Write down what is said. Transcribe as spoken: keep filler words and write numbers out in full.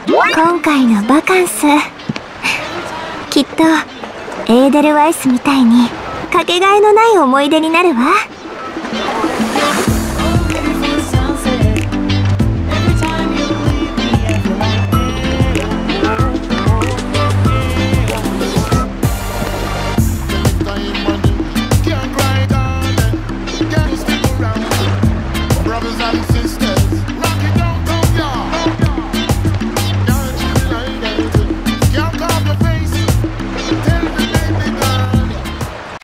今回のバカンス、きっとエーデルワイスみたいにかけがえのない思い出になるわ。